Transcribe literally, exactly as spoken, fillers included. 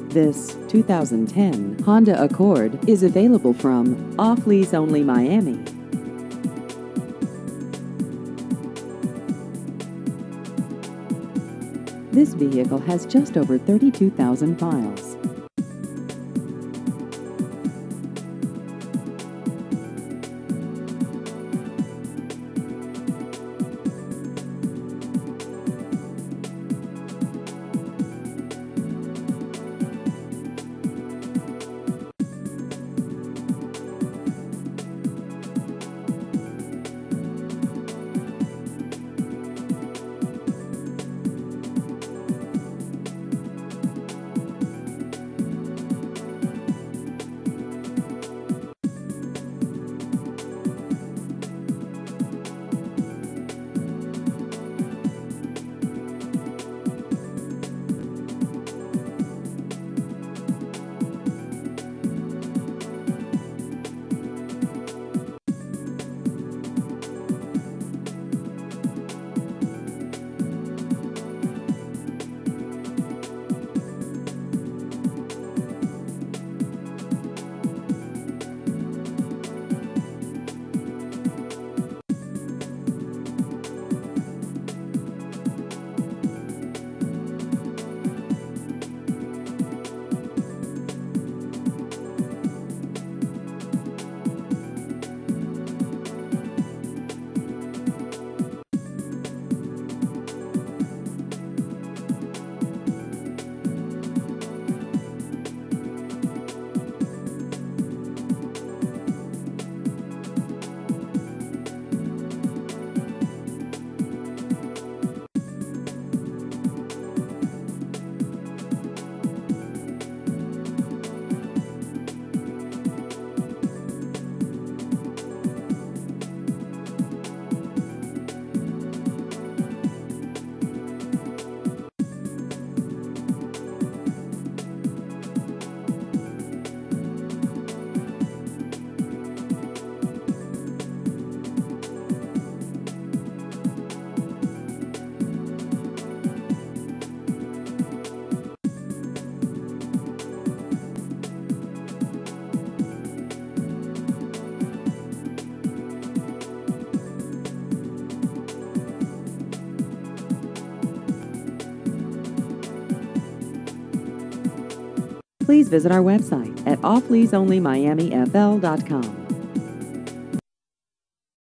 This two thousand ten Honda Accord is available from Off Lease Only Miami. This vehicle has just over thirty-two thousand miles. Please visit our website at off lease only miami f l dot com.